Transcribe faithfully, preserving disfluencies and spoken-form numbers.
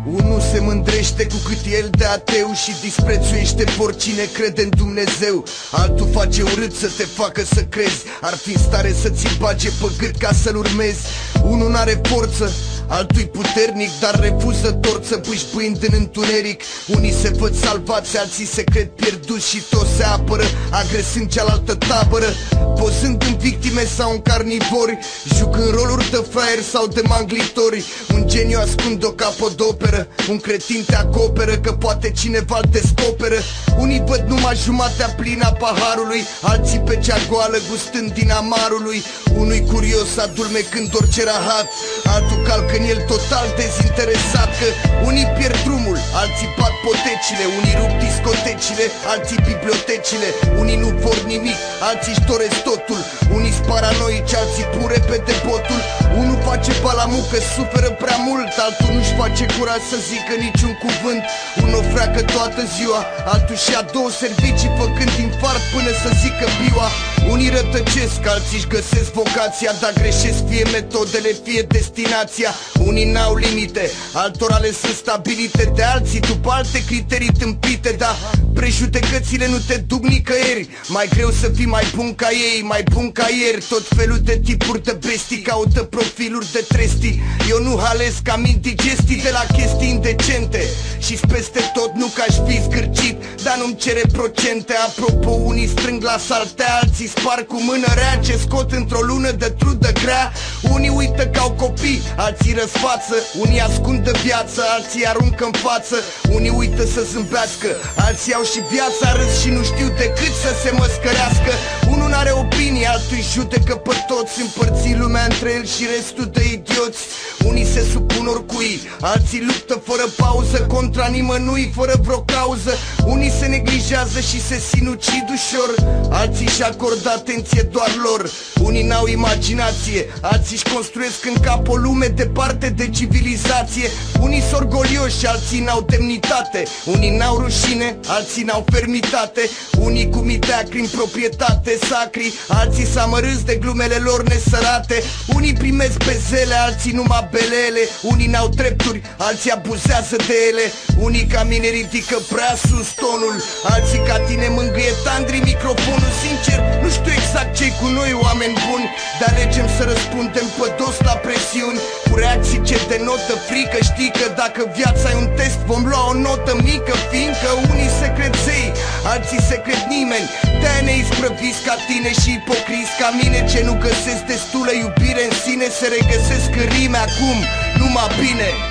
Unul se mândrește cu cât e el de ateu și disprețuiește pe oricine crede în Dumnezeu. Altul face urât să te facă să crezi, ar fi în stare să ți bage pe gât ca să-l urmezi. Unul n-are forță, altul-i puternic, dar refuză torță bâșbâind în întuneric. Unii se văd salvați, alții se cred pierduți și toți se apără, agresând cealaltă tabără, pozând în victime sau în carnivori, jucând roluri de fraieri sau de manglitori. Un geniu ascunde o capodoperă, un cretin te acoperă că poate cineva te descoperă. Unii văd numai jumatea plină a paharului, alții pe cea goală gustând din amarului. Unui curios adulmecând orice rahat, altul calcă în el total dezinteresat. Că unii pierd drumul, alții bat potecile, unii rup discotecile, alții bibliotecile. Unii nu vor nimic, alții își doresc totul, unii-s paranoici, alții pun repede botul. Unul face balamucă, suferă prea mult, altul nu-și face curaj să zică niciun cuvânt. Unul freacă toată ziua, altul și-a două servicii făcând infart până să zică biua. Unii rătăcesc, alții își găsesc vocația, dar greșesc fie metodele, fie destinația. Unii n-au limite, altora le sunt stabilite de alții după alte criterii tâmpite. Dar prejudecățile nu te duc nicăieri, mai greu să fii mai bun ca ei, mai bun ca ieri. Tot felul de tipuri de bestii caută profiluri de trestii. Eu nu halesc am indigestii de la chestii indecente și-s peste tot, nu că aș fi zgârcit, dar nu-mi cere procente. Apropo, unii strâng la salte, alții spar cu mână rea ce scot într-o lună de trudă grea. Unii uită că au copii, alții răsfață, unii ascund de viață, alții aruncă în față. Unii uită să zâmbească, alții au și viața râs și nu știu decât să se măscărească. Unul n-are opinie, altul-i judecă pe toți, împărți lumea între el și restul de idioți. Unii se supun oricui, alții luptă fără pauză contra nimănui, fără vreo cauză. Unii se neglijează și se sinucid ușor, alții și acordă atenție doar lor. Unii n-au imaginație, alții își construiesc în cap o lume departe de civilizație. Unii s orgolioși, alții n-au demnitate, unii n-au rușine, alții n-au fermitate. Unii cu mii de acri în proprietate sacri, alții s-amărâți de glumele lor nesărate. Unii primesc bezele, alții numai belele. Unii n-au drepturi, alții abuzează de ele. Unii ca mine ridică prea sus tonul, alții ca tine mângâie tandri microfonul. Sincer, nu știu exact ce-i cu noi, oameni buni, dar alegem să răspundem pe dos la presiuni, cu reacții ce denotă frică. Știi că dacă viața e un test, vom lua o notă mică, fiindcă unii se cred zei, alții se cred nimeni. De-aia ne isprăviți ca tine și ipocriți ca mine, ce nu găsesc destulă iubire în sine, se regăsesc în rime acum, numai bine.